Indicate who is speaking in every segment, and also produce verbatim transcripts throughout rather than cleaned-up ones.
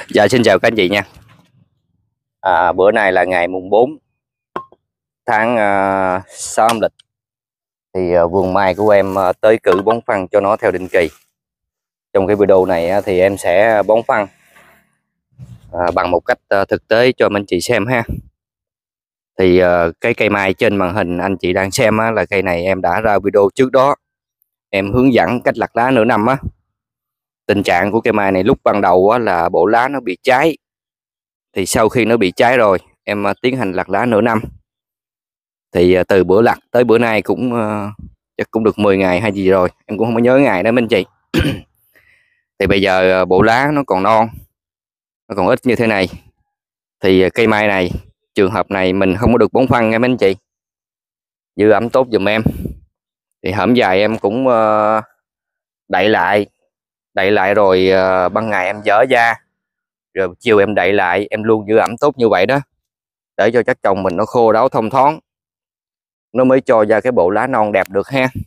Speaker 1: Dạ xin chào các anh chị nha. À, bữa nay là ngày mùng bốn tháng uh, sáu âm lịch. Thì uh, vườn mai của em uh, tới cử bón phân cho nó theo định kỳ. Trong cái video này uh, thì em sẽ bón phân uh, bằng một cách uh, thực tế cho anh chị xem ha. Thì uh, cái cây mai trên màn hình anh chị đang xem uh, là cây này em đã ra video trước đó. Em hướng dẫn cách lặt lá nửa năm á. Tình trạng của cây mai này lúc ban đầu uh, là bộ lá nó bị cháy. Thì sau khi nó bị cháy rồi em uh, tiến hành lặt lá nửa năm. Thì từ bữa lặt tới bữa nay cũng uh, chắc cũng được mười ngày hay gì rồi, em cũng không có nhớ ngày đó anh chị. Thì bây giờ uh, bộ lá nó còn non, nó còn ít như thế này. Thì uh, cây mai này, trường hợp này mình không có được bón phân nha anh chị. Giữ ẩm tốt giùm em. Thì hổm dài em cũng uh, đậy lại đậy lại rồi uh, ban ngày em dỡ ra, rồi chiều em đậy lại, em luôn giữ ẩm tốt như vậy đó, để cho chắc chồng mình nó khô ráo thông thoáng, nó mới cho ra cái bộ lá non đẹp được ha.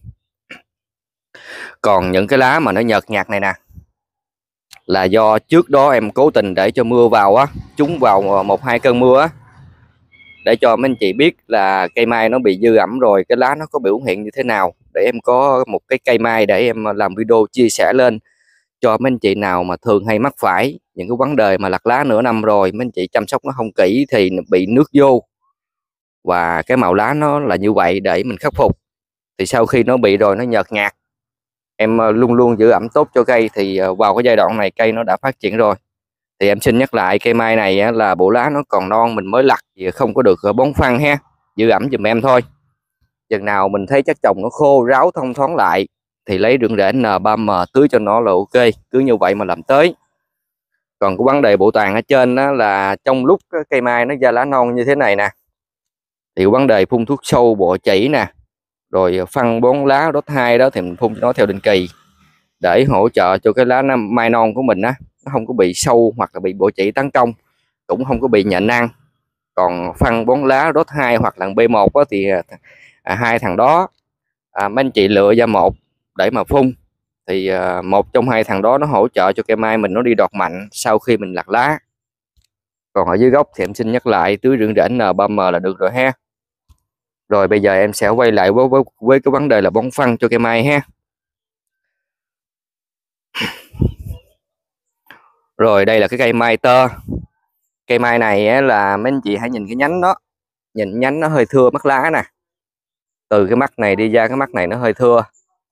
Speaker 1: Còn những cái lá mà nó nhợt nhạt này nè, là do trước đó em cố tình để cho mưa vào á, trúng vào một hai cơn mưa á, để cho mấy anh chị biết là cây mai nó bị dư ẩm rồi, cái lá nó có biểu hiện như thế nào, để em có một cái cây mai để em làm video chia sẻ lên cho mấy anh chị nào mà thường hay mắc phải những cái vấn đề mà lặt lá nửa năm rồi, mấy anh chị chăm sóc nó không kỹ thì bị nước vô và cái màu lá nó là như vậy, để mình khắc phục. Thì sau khi nó bị rồi nó nhợt nhạt, em luôn luôn giữ ẩm tốt cho cây, thì vào cái giai đoạn này cây nó đã phát triển rồi. Thì em xin nhắc lại, cây mai này là bộ lá nó còn non, mình mới lặt thì không có được bón phân ha, giữ ẩm giùm em thôi. Chừng nào mình thấy chắc chồng nó khô ráo thông thoáng lại thì lấy rượng rễ N ba M tưới cho nó là ok, cứ như vậy mà làm tới. Còn cái vấn đề bộ tàn ở trên đó là trong lúc cây mai nó ra lá non như thế này nè, thì vấn đề phun thuốc sâu bọ chỉ nè, rồi phân bón lá đốt hai đó thì mình phun cho nó theo định kỳ, để hỗ trợ cho cái lá mai non của mình á, nó không có bị sâu hoặc là bị bọ chỉ tấn công, cũng không có bị nhện ăn. Còn phân bón lá đốt hai hoặc là B một á, thì à, hai thằng đó à, mấy anh chị lựa ra một để mà phun, thì à, một trong hai thằng đó nó hỗ trợ cho cây mai mình nó đi đọt mạnh sau khi mình lặt lá. Còn ở dưới gốc thì em xin nhắc lại, tưới rượng rễ N ba M là được rồi ha. Rồi bây giờ em sẽ quay lại với, với, với cái vấn đề là bón phân cho cây mai ha. Rồi đây là cái cây mai tơ. Cây mai này á, là mấy anh chị hãy nhìn cái nhánh đó, nhìn nhánh nó hơi thưa mắt lá nè, từ cái mắt này đi ra cái mắt này nó hơi thưa.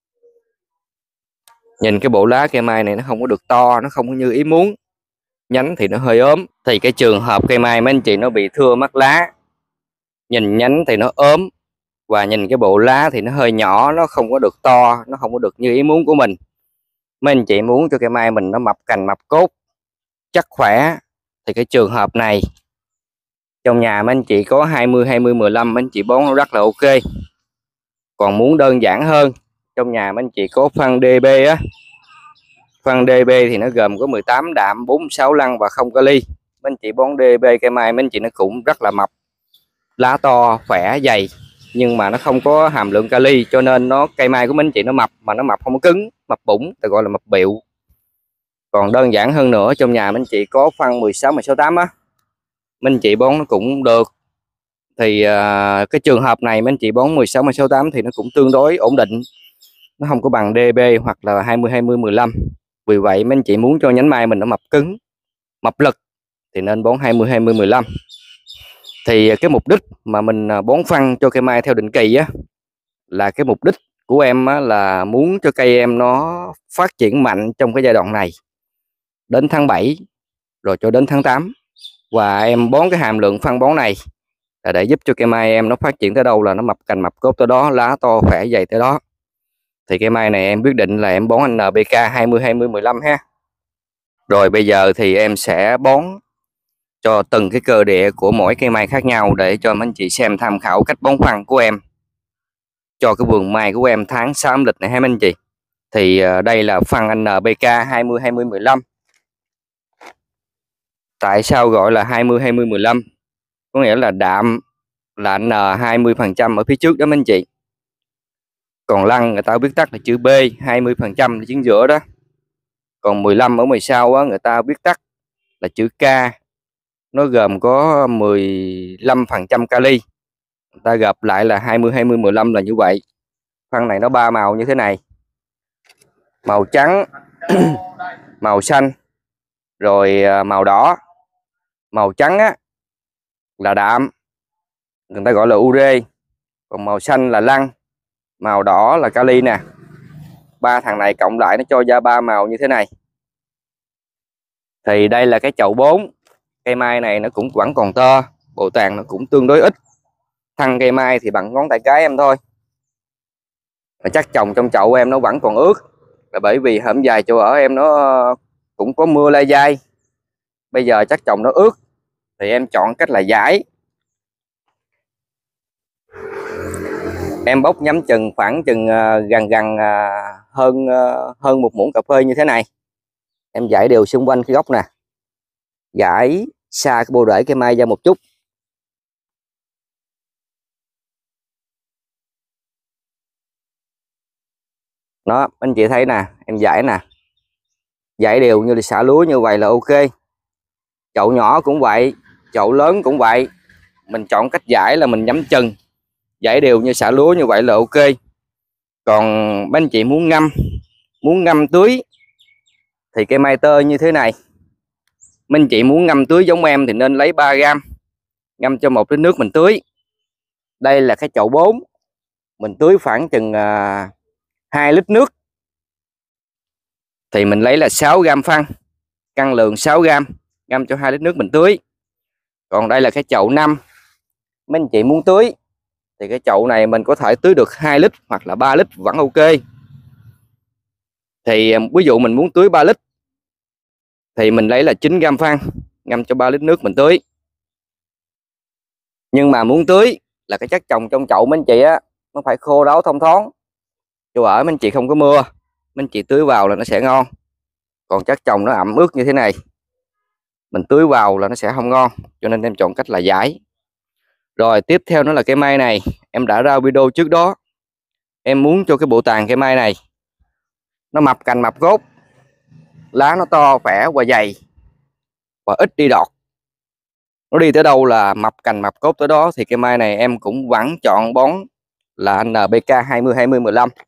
Speaker 1: Nhìn cái bộ lá cây mai này nó không có được to, nó không có như ý muốn, nhánh thì nó hơi ốm. Thì cái trường hợp cây mai mấy anh chị nó bị thưa mắt lá, nhìn nhánh thì nó ốm, và nhìn cái bộ lá thì nó hơi nhỏ, nó không có được to, nó không có được như ý muốn của mình. Mấy anh chị muốn cho cây mai mình nó mập cành mập cốt, chắc khỏe, thì cái trường hợp này trong nhà mấy anh chị có hai mươi hai mươi mười lăm, mấy anh chị bón rất là ok. Còn muốn đơn giản hơn, trong nhà mấy anh chị có phân đê bê á, phân đê bê thì nó gồm có mười tám đạm, bốn mươi sáu lăng và không kali. Mấy anh chị bón đê bê cây mai mấy anh chị nó cũng rất là mập, lá to khỏe dày, nhưng mà nó không có hàm lượng kali, cho nên nó cây mai của mấy anh chị nó mập, mà nó mập không có cứng, mập bụng, ta gọi là mập biệu. Còn đơn giản hơn nữa, trong nhà mấy anh chị có phân mười sáu mười sáu tám á, mấy anh chị bón nó cũng được. Thì uh, cái trường hợp này mấy anh chị bón mười sáu mười sáu tám thì nó cũng tương đối ổn định, nó không có bằng đê bê hoặc là hai mươi hai mươi mười lăm. Vì vậy mấy anh chị muốn cho nhánh mai mình nó mập cứng, mập lực thì nên bón hai mươi hai mươi mười lăm. Thì cái mục đích mà mình bón phân cho cây mai theo định kỳ á, là cái mục đích của em á, là muốn cho cây em nó phát triển mạnh trong cái giai đoạn này đến tháng bảy rồi cho đến tháng tám. Và em bón cái hàm lượng phân bón này là để giúp cho cây mai em nó phát triển tới đâu là nó mập cành mập cốt tới đó, lá to khỏe dày tới đó. Thì cây mai này em quyết định là em bón en pê ca hai mươi hai mươi mười lăm ha. Rồi bây giờ thì em sẽ bón cho từng cái cơ địa của mỗi cây mai khác nhau, để cho mấy anh chị xem tham khảo cách bón phân của em cho cái vườn mai của em tháng sáu âm lịch này ha mấy anh chị. Thì đây là phân en pê ca hai mươi hai mươi mười lăm. Tại sao gọi là hai mươi hai mươi mười lăm? Có nghĩa là đạm là N hai mươi phần trăm ở phía trước đó mấy anh chị. Còn lăng người ta viết tắt là chữ B, hai mươi phần trăm là chính giữa đó. Còn mười lăm ở ngoài sau á, người ta viết tắt là chữ K, nó gồm có mười lăm phần trăm kali, người ta gộp lại là hai mươi hai mươi mười lăm là như vậy. Phân này nó ba màu như thế này, màu trắng, màu xanh, rồi màu đỏ. Màu trắng á là đạm, người ta gọi là ure, còn màu xanh là lăng, màu đỏ là kali nè. Ba thằng này cộng lại nó cho ra ba màu như thế này. Thì đây là cái chậu bốn. Cây mai này nó cũng vẫn còn tơ, bộ tàn nó cũng tương đối ít. Thân cây mai thì bằng ngón tay cái em thôi. Và chắc trồng trong chậu em nó vẫn còn ướt, là bởi vì hổm dài chỗ ở em nó cũng có mưa lai dai. Bây giờ chắc trồng nó ướt thì em chọn cách là dải. Em bóc nhắm chừng khoảng chừng gần gần hơn hơn một muỗng cà phê như thế này. Em dải đều xung quanh cái gốc nè, dải xa cái bộ rễ cây mai ra một chút. Đó, anh chị thấy nè, em dải nè, dải đều như là xả lúa như vậy là ok. Chậu nhỏ cũng vậy, chậu lớn cũng vậy. Mình chọn cách dải là mình nhắm chừng, dải đều như xả lúa như vậy là ok. Còn mấy anh chị muốn ngâm, muốn ngâm tưới thì cây mai tơ như thế này, mấy anh chị muốn ngâm tưới giống em thì nên lấy ba gam, ngâm cho một lít nước mình tưới. Đây là cái chậu bốn, mình tưới khoảng chừng à, hai lít nước thì mình lấy là sáu gam phân, cân lượng sáu gam, ngâm cho hai lít nước mình tưới. Còn đây là cái chậu năm, mấy anh chị muốn tưới thì cái chậu này mình có thể tưới được hai lít hoặc là ba lít vẫn ok. Thì ví dụ mình muốn tưới ba lít thì mình lấy là chín gam phân, ngâm cho ba lít nước mình tưới. Nhưng mà muốn tưới là cái chất trồng trong chậu mấy anh chị á, nó phải khô ráo thông thoáng. Chỗ ở mấy anh chị không có mưa, mấy anh chị tưới vào là nó sẽ ngon. Còn chất trồng nó ẩm ướt như thế này, mình tưới vào là nó sẽ không ngon. Cho nên em chọn cách là dải. Rồi tiếp theo nó là cây mai này, em đã ra video trước đó. Em muốn cho cái bộ tàn cây mai này nó mập cành mập gốc, lá nó to khỏe và dày và ít đi đọt. Nó đi tới đâu là mập cành mập cốt tới đó. Thì cây mai này em cũng vẫn chọn bón là en pê ca hai mươi hai mươi mười lăm.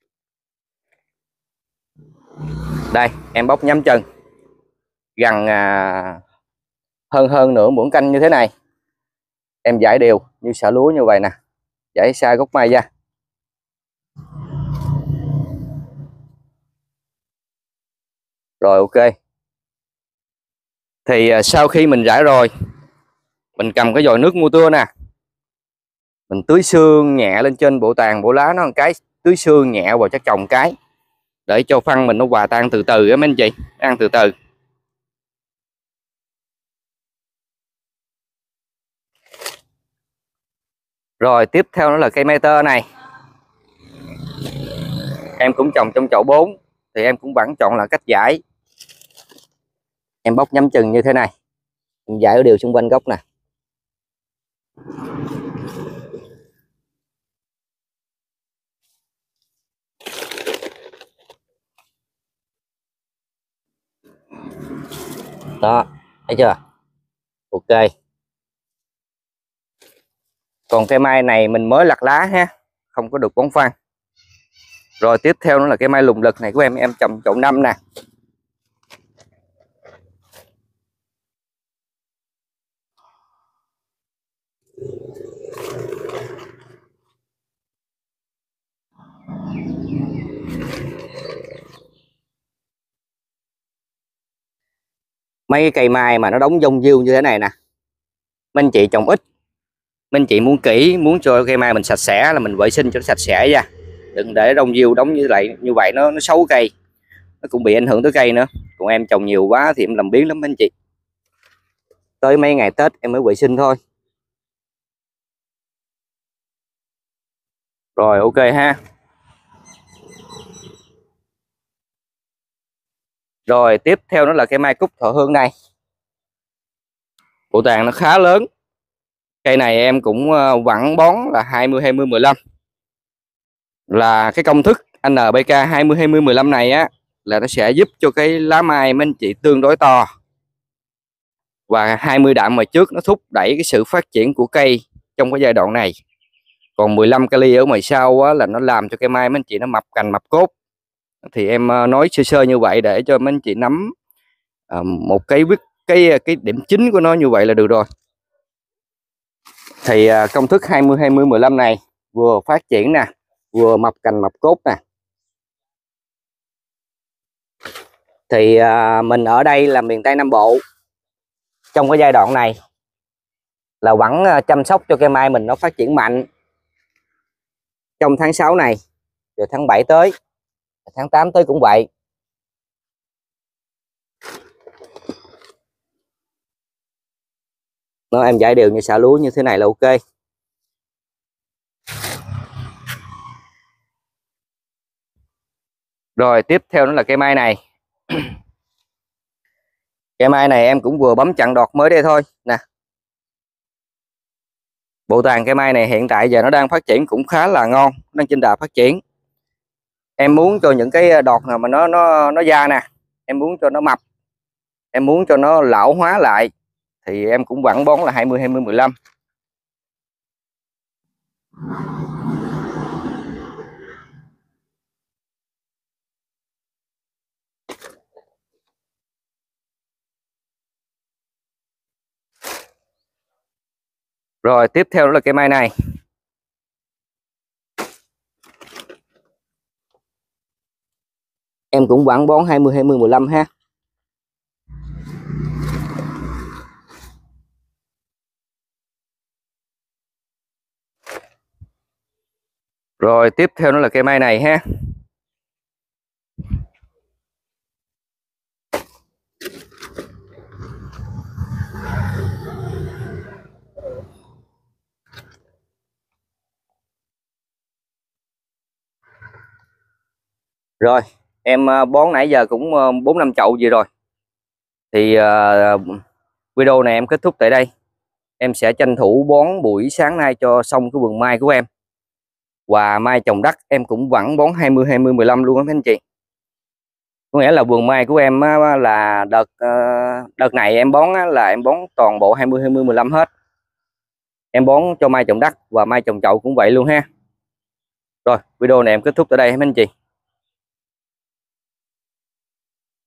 Speaker 1: Đây em bóc nhắm chân gần à, hơn hơn nửa muỗng canh như thế này. Em dải đều như xả lúa như vậy nè, dải xa gốc mai ra. Rồi ok. Thì à, sau khi mình rải rồi, mình cầm cái vòi nước mua tưa nè, mình tưới sương nhẹ lên trên bộ tàn bộ lá nó một cái, tưới sương nhẹ vào chất trồng cái, để cho phân mình nó hòa tan từ từ á mấy anh chị, ăn từ từ. Rồi tiếp theo đó là cây mai tơ này, em cũng trồng trong chậu bốn thì em cũng vẫn chọn là cách dải. Em bóc nhắm chừng như thế này, em dải ở đều xung quanh gốc nè. Đó, thấy chưa? Ok. Còn cây mai này mình mới lặt lá ha, không có được bón phân. Rồi tiếp theo nữa là cây mai lùng lực này của em, em trồng chậu năm nè. Mấy cái cây mai mà nó đóng dông diêu như thế này nè, mấy anh chị trồng ít, mấy anh chị muốn kỹ, muốn cho cây mai mình sạch sẽ là mình vệ sinh cho nó sạch sẽ ra, đừng để rong diêu đóng như vậy, như vậy nó nó xấu cây, nó cũng bị ảnh hưởng tới cây nữa. Còn em trồng nhiều quá thì em làm biếng lắm mấy anh chị, tới mấy ngày Tết em mới vệ sinh thôi. Rồi ok ha. Rồi tiếp theo đó là cây mai cúc thọ hương này, bộ tàn nó khá lớn. Cây này em cũng vẫn bón là hai mươi hai mươi mười lăm, là cái công thức en pê ca hai mươi hai mươi mười lăm này á, là nó sẽ giúp cho cái lá mai mấy anh chị tương đối to, Và hai mươi đạm ngoài trước nó thúc đẩy cái sự phát triển của cây trong cái giai đoạn này. Còn mười lăm kali ở ngoài sau á, là nó làm cho cây mai mấy anh chị nó mập cành mập cốt. Thì em nói sơ sơ như vậy để cho mấy anh chị nắm à, một cái biết cái cái điểm chính của nó như vậy là được rồi. Thì à, công thức hai mươi hai mươi mười lăm này vừa phát triển nè, vừa mập cành mập cốt nè. Thì à, mình ở đây là miền Tây Nam Bộ, trong cái giai đoạn này là vẫn chăm sóc cho cây mai mình nó phát triển mạnh. Trong tháng sáu này, rồi tháng bảy tới, tháng tám tới cũng vậy. Nó em giải đều như xạ lúa như thế này là ok. Rồi tiếp theo đó là cây mai này. Cây mai này em cũng vừa bấm chặn đọt mới đây thôi nè. Bộ tàn cây mai này hiện tại giờ nó đang phát triển cũng khá là ngon, đang trên đà phát triển. Em muốn cho những cái đọt nào mà nó nó nó ra nè, em muốn cho nó mập, em muốn cho nó lão hóa lại thì em cũng vẫn bón là hai mươi hai mươi mười lăm. Rồi tiếp theo đó là cây mai này. Em cũng vẫn bón hai mươi hai mươi mười lăm ha. Rồi tiếp theo đó là cây mai này ha. Rồi em bón nãy giờ cũng bốn năm chậu gì rồi. Thì uh, video này em kết thúc tại đây. Em sẽ tranh thủ bón buổi sáng nay cho xong cái vườn mai của em. Và mai trồng đất em cũng vẫn bón hai mươi hai mươi mười lăm luôn á mấy anh chị. Có nghĩa là vườn mai của em là đợt đợt này em bón là em bón toàn bộ hai mươi hai mươi mười lăm hết. Em bón cho mai trồng đất và mai trồng chậu cũng vậy luôn ha. Rồi video này em kết thúc tại đây mấy anh chị.